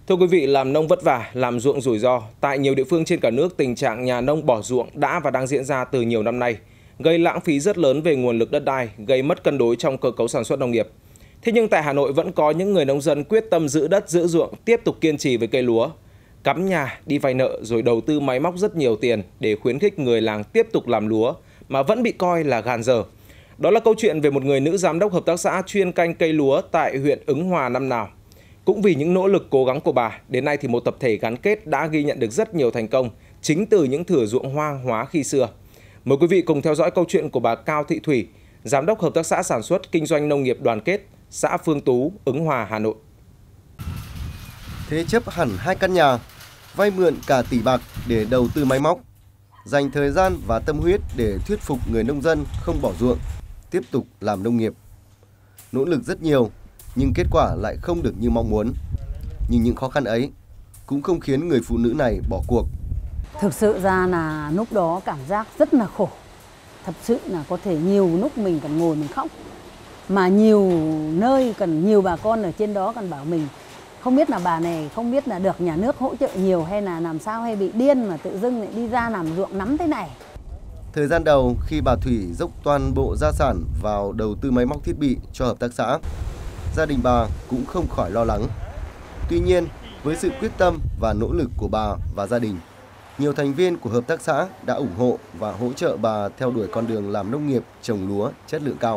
Thưa quý vị, làm nông vất vả, làm ruộng rủi ro. Tại nhiều địa phương trên cả nước, tình trạng nhà nông bỏ ruộng đã và đang diễn ra từ nhiều năm nay, gây lãng phí rất lớn về nguồn lực đất đai, gây mất cân đối trong cơ cấu sản xuất nông nghiệp. Thế nhưng tại Hà Nội vẫn có những người nông dân quyết tâm giữ đất, giữ ruộng, tiếp tục kiên trì với cây lúa, cắm nhà, đi vay nợ rồi đầu tư máy móc rất nhiều tiền để khuyến khích người làng tiếp tục làm lúa mà vẫn bị coi là gàn dở. Đó là câu chuyện về một người nữ giám đốc hợp tác xã chuyên canh cây lúa tại huyện Ứng Hòa năm nào. Cũng vì những nỗ lực cố gắng của bà, đến nay thì một tập thể gắn kết đã ghi nhận được rất nhiều thành công chính từ những thửa ruộng hoang hóa khi xưa. Mời quý vị cùng theo dõi câu chuyện của bà Cao Thị Thủy, giám đốc hợp tác xã sản xuất kinh doanh nông nghiệp Đoàn Kết, xã Phương Tú, Ứng Hòa, Hà Nội. Thế chấp hẳn 2 căn nhà, vay mượn cả tỷ bạc để đầu tư máy móc, dành thời gian và tâm huyết để thuyết phục người nông dân không bỏ ruộng, tiếp tục làm nông nghiệp. Nỗ lực rất nhiều, nhưng kết quả lại không được như mong muốn. Nhưng những khó khăn ấy cũng không khiến người phụ nữ này bỏ cuộc. Thực sự ra là lúc đó cảm giác rất là khổ. Thật sự là có thể nhiều lúc mình còn ngồi mình khóc. Mà nhiều nơi cần nhiều bà con ở trên đó còn bảo mình không biết là bà này không biết là được nhà nước hỗ trợ nhiều hay là làm sao, hay bị điên mà tự dưng lại đi ra làm ruộng nắm thế này. Thời gian đầu khi bà Thủy dốc toàn bộ gia sản vào đầu tư máy móc thiết bị cho hợp tác xã, gia đình bà cũng không khỏi lo lắng. Tuy nhiên, với sự quyết tâm và nỗ lực của bà và gia đình, nhiều thành viên của hợp tác xã đã ủng hộ và hỗ trợ bà theo đuổi con đường làm nông nghiệp trồng lúa chất lượng cao.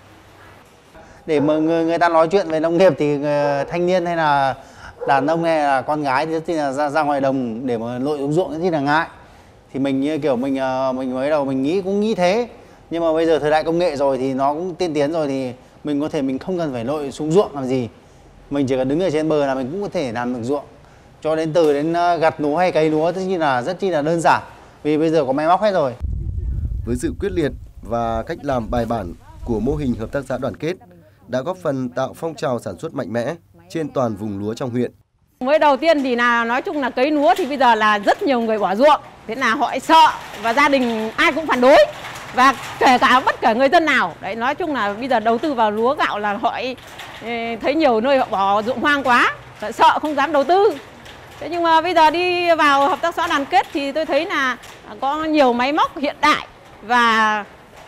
Để mà người ta nói chuyện về nông nghiệp thì thanh niên hay là đàn ông hay là con gái thì là ra ngoài đồng để mà lội xuống ruộng thì là ngại. Thì mình như kiểu mình mới đầu mình nghĩ thế, nhưng mà bây giờ thời đại công nghệ rồi thì nó cũng tiên tiến rồi thì mình có thể mình không cần phải lội xuống ruộng làm gì, mình chỉ cần đứng ở trên bờ là mình cũng có thể làm được ruộng. Cho đến từ đến gặt lúa hay cấy lúa rất chi là đơn giản, vì bây giờ có máy móc hết rồi. Với sự quyết liệt và cách làm bài bản của mô hình hợp tác xã Đoàn Kết đã góp phần tạo phong trào sản xuất mạnh mẽ trên toàn vùng lúa trong huyện. Mới đầu tiên thì là nói chung là cấy lúa thì bây giờ là rất nhiều người bỏ ruộng, thế là họ sợ và gia đình ai cũng phản đối, và kể cả bất kể người dân nào. Đấy, nói chung là bây giờ đầu tư vào lúa gạo là họ thấy nhiều nơi họ bỏ ruộng hoang quá, sợ không dám đầu tư. Thế nhưng mà bây giờ đi vào hợp tác xã Đoàn Kết thì tôi thấy là có nhiều máy móc hiện đại và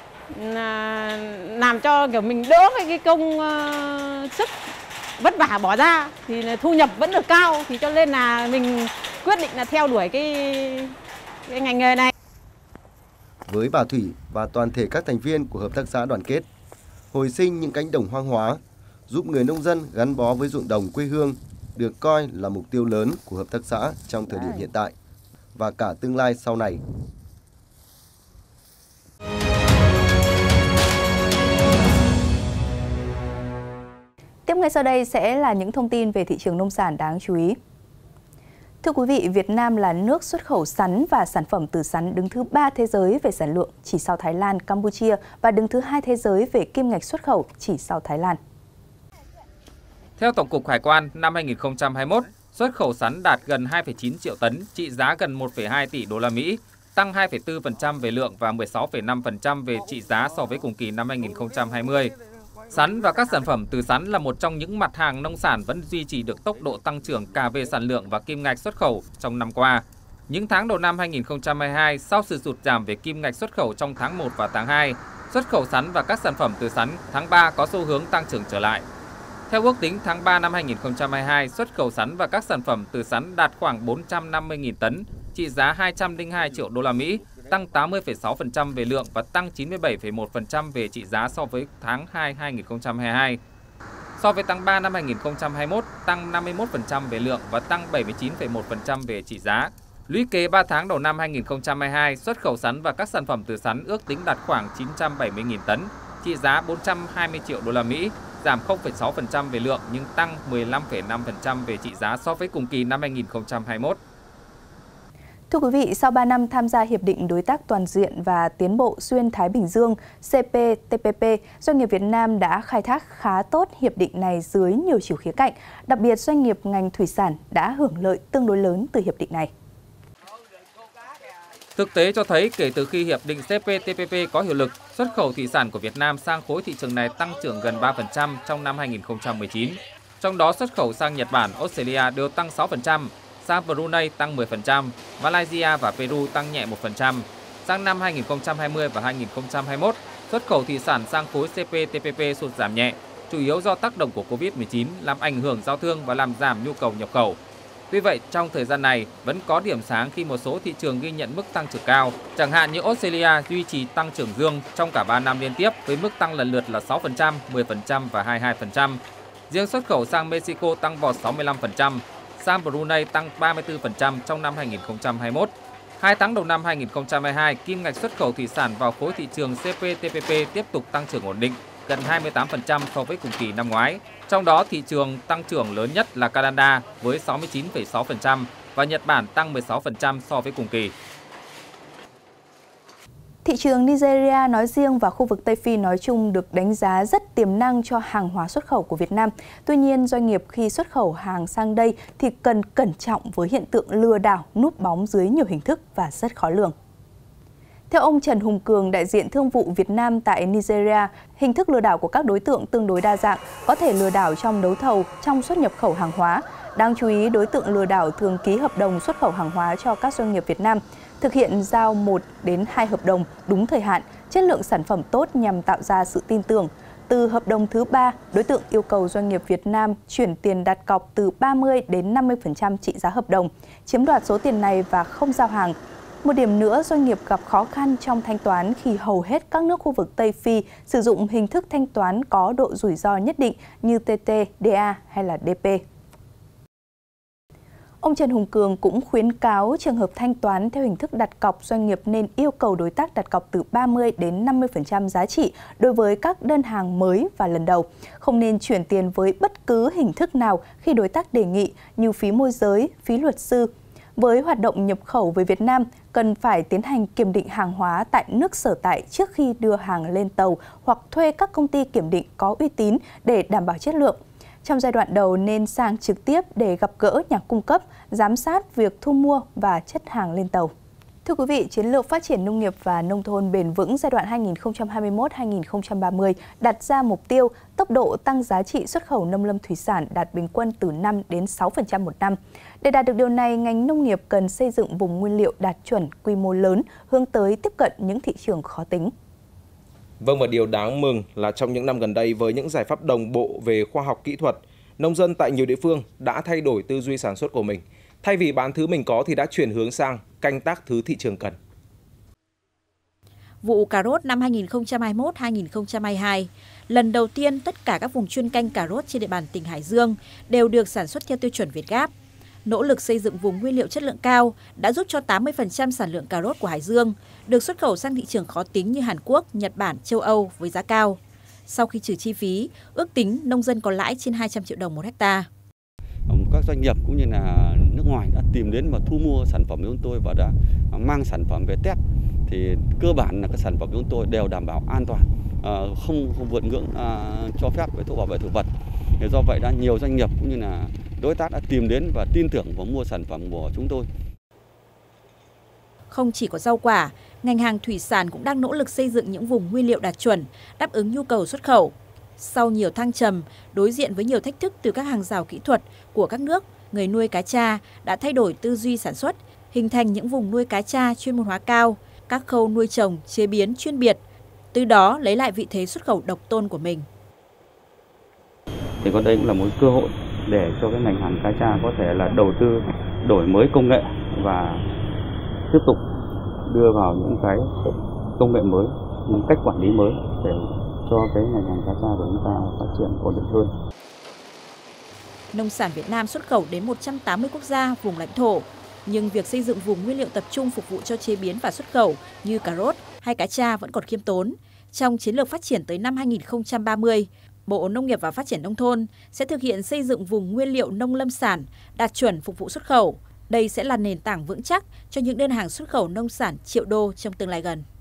làm cho kiểu mình đỡ cái công sức vất vả bỏ ra thì thu nhập vẫn được cao, thì cho nên là mình quyết định là theo đuổi cái ngành nghề này. Với bà Thủy và toàn thể các thành viên của hợp tác xã Đoàn Kết, hồi sinh những cánh đồng hoang hóa, giúp người nông dân gắn bó với ruộng đồng quê hương được coi là mục tiêu lớn của hợp tác xã trong thời điểm hiện tại và cả tương lai sau này. Tiếp ngay sau đây sẽ là những thông tin về thị trường nông sản đáng chú ý. Thưa quý vị, Việt Nam là nước xuất khẩu sắn và sản phẩm từ sắn đứng thứ 3 thế giới về sản lượng, chỉ sau Thái Lan, Campuchia, và đứng thứ 2 thế giới về kim ngạch xuất khẩu, chỉ sau Thái Lan. Theo Tổng cục Hải quan, năm 2021, xuất khẩu sắn đạt gần 2,9 triệu tấn, trị giá gần 1,2 tỷ đô la Mỹ, tăng 2,4% về lượng và 16,5% về trị giá so với cùng kỳ năm 2020. Sắn và các sản phẩm từ sắn là một trong những mặt hàng nông sản vẫn duy trì được tốc độ tăng trưởng cả về sản lượng và kim ngạch xuất khẩu trong năm qua. Những tháng đầu năm 2022, sau sự sụt giảm về kim ngạch xuất khẩu trong tháng 1 và tháng 2, xuất khẩu sắn và các sản phẩm từ sắn tháng 3 có xu hướng tăng trưởng trở lại. Theo ước tính, tháng 3 năm 2022, xuất khẩu sắn và các sản phẩm từ sắn đạt khoảng 450.000 tấn, trị giá 202 triệu đô la Mỹ, tăng 80,6% về lượng và tăng 97,1% về trị giá so với tháng 2 2022. So với tháng 3 năm 2021, tăng 51% về lượng và tăng 79,1% về trị giá. Lũy kế 3 tháng đầu năm 2022, xuất khẩu sắn và các sản phẩm từ sắn ước tính đạt khoảng 970.000 tấn, trị giá 420 triệu đô la Mỹ, giảm 0,6% về lượng nhưng tăng 15,5% về trị giá so với cùng kỳ năm 2021. Thưa quý vị, sau 3 năm tham gia Hiệp định Đối tác Toàn diện và Tiến bộ Xuyên Thái Bình Dương CPTPP, doanh nghiệp Việt Nam đã khai thác khá tốt hiệp định này dưới nhiều chiều khía cạnh. Đặc biệt, doanh nghiệp ngành thủy sản đã hưởng lợi tương đối lớn từ hiệp định này. Thực tế cho thấy kể từ khi Hiệp định CPTPP có hiệu lực, xuất khẩu thủy sản của Việt Nam sang khối thị trường này tăng trưởng gần 3% trong năm 2019. Trong đó xuất khẩu sang Nhật Bản, Australia đều tăng 6%, sang Brunei tăng 10%, Malaysia và Peru tăng nhẹ 1%. Sang năm 2020 và 2021, xuất khẩu thủy sản sang khối CPTPP sụt giảm nhẹ, chủ yếu do tác động của Covid-19 làm ảnh hưởng giao thương và làm giảm nhu cầu nhập khẩu. Tuy vậy, trong thời gian này vẫn có điểm sáng khi một số thị trường ghi nhận mức tăng trưởng cao, chẳng hạn như Australia duy trì tăng trưởng dương trong cả 3 năm liên tiếp với mức tăng lần lượt là 6%, 10% và 22%. Riêng xuất khẩu sang Mexico tăng vọt 65%, sang Brunei tăng 34% trong năm 2021. 2 tháng đầu năm 2022, kim ngạch xuất khẩu thủy sản vào khối thị trường CPTPP tiếp tục tăng trưởng ổn định, gần 28% so với cùng kỳ năm ngoái. Trong đó, thị trường tăng trưởng lớn nhất là Canada với 69,6% và Nhật Bản tăng 16% so với cùng kỳ. Thị trường Nigeria nói riêng và khu vực Tây Phi nói chung được đánh giá rất tiềm năng cho hàng hóa xuất khẩu của Việt Nam. Tuy nhiên, doanh nghiệp khi xuất khẩu hàng sang đây thì cần cẩn trọng với hiện tượng lừa đảo, núp bóng dưới nhiều hình thức và rất khó lường. Theo ông Trần Hùng Cường, đại diện thương vụ Việt Nam tại Nigeria, hình thức lừa đảo của các đối tượng tương đối đa dạng, có thể lừa đảo trong đấu thầu, trong xuất nhập khẩu hàng hóa. Đáng chú ý, đối tượng lừa đảo thường ký hợp đồng xuất khẩu hàng hóa cho các doanh nghiệp Việt Nam, thực hiện giao 1 đến 2 hợp đồng đúng thời hạn, chất lượng sản phẩm tốt nhằm tạo ra sự tin tưởng. Từ hợp đồng thứ 3, đối tượng yêu cầu doanh nghiệp Việt Nam chuyển tiền đặt cọc từ 30 đến 50% trị giá hợp đồng, chiếm đoạt số tiền này và không giao hàng. Một điểm nữa, doanh nghiệp gặp khó khăn trong thanh toán khi hầu hết các nước khu vực Tây Phi sử dụng hình thức thanh toán có độ rủi ro nhất định như TT, DA hay là DP. Ông Trần Hùng Cường cũng khuyến cáo trường hợp thanh toán theo hình thức đặt cọc, doanh nghiệp nên yêu cầu đối tác đặt cọc từ 30 đến 50% giá trị đối với các đơn hàng mới và lần đầu. Không nên chuyển tiền với bất cứ hình thức nào khi đối tác đề nghị như phí môi giới, phí luật sư. Với hoạt động nhập khẩu về Việt Nam, cần phải tiến hành kiểm định hàng hóa tại nước sở tại trước khi đưa hàng lên tàu hoặc thuê các công ty kiểm định có uy tín để đảm bảo chất lượng. Trong giai đoạn đầu nên sang trực tiếp để gặp gỡ nhà cung cấp, giám sát việc thu mua và chất hàng lên tàu. Thưa quý vị, Chiến lược phát triển nông nghiệp và nông thôn bền vững giai đoạn 2021-2030 đặt ra mục tiêu tốc độ tăng giá trị xuất khẩu nông lâm thủy sản đạt bình quân từ 5 đến 6% một năm. Để đạt được điều này, ngành nông nghiệp cần xây dựng vùng nguyên liệu đạt chuẩn quy mô lớn, hướng tới tiếp cận những thị trường khó tính. Vâng, và điều đáng mừng là trong những năm gần đây với những giải pháp đồng bộ về khoa học kỹ thuật, nông dân tại nhiều địa phương đã thay đổi tư duy sản xuất của mình. Thay vì bán thứ mình có thì đã chuyển hướng sang canh tác thứ thị trường cần. Vụ cà rốt năm 2021-2022, lần đầu tiên tất cả các vùng chuyên canh cà rốt trên địa bàn tỉnh Hải Dương đều được sản xuất theo tiêu chuẩn Việt Gáp. Nỗ lực xây dựng vùng nguyên liệu chất lượng cao đã giúp cho 80% sản lượng cà rốt của Hải Dương được xuất khẩu sang thị trường khó tính như Hàn Quốc, Nhật Bản, châu Âu với giá cao. Sau khi trừ chi phí, ước tính nông dân có lãi trên 200 triệu đồng một hectare. Các doanh nghiệp cũng như là nước ngoài đã tìm đến và thu mua sản phẩm của chúng tôi và đã mang sản phẩm về test. Thì cơ bản là các sản phẩm của chúng tôi đều đảm bảo an toàn, không vượt ngưỡng cho phép về thuốc bảo vệ thực vật. Thì do vậy đã nhiều doanh nghiệp cũng như là đối tác đã tìm đến và tin tưởng và mua sản phẩm của chúng tôi. Không chỉ có rau quả, ngành hàng thủy sản cũng đang nỗ lực xây dựng những vùng nguyên liệu đạt chuẩn, đáp ứng nhu cầu xuất khẩu. Sau nhiều thăng trầm, đối diện với nhiều thách thức từ các hàng rào kỹ thuật của các nước, người nuôi cá tra đã thay đổi tư duy sản xuất, hình thành những vùng nuôi cá tra chuyên môn hóa cao, các khâu nuôi trồng, chế biến chuyên biệt, từ đó lấy lại vị thế xuất khẩu độc tôn của mình. Thì có đây cũng là một cơ hội để cho cái ngành hàng cá tra có thể là đầu tư đổi mới công nghệ và tiếp tục đưa vào những cái công nghệ mới, những cách quản lý mới để cho cái ngành hàng cá tra của chúng ta phát triển ổn định hơn. Nông sản Việt Nam xuất khẩu đến 180 quốc gia, vùng lãnh thổ, nhưng việc xây dựng vùng nguyên liệu tập trung phục vụ cho chế biến và xuất khẩu như cà rốt hay cá tra vẫn còn khiêm tốn. Trong chiến lược phát triển tới năm 2030, Bộ Nông nghiệp và Phát triển Nông thôn sẽ thực hiện xây dựng vùng nguyên liệu nông lâm sản đạt chuẩn phục vụ xuất khẩu. Đây sẽ là nền tảng vững chắc cho những đơn hàng xuất khẩu nông sản triệu đô trong tương lai gần.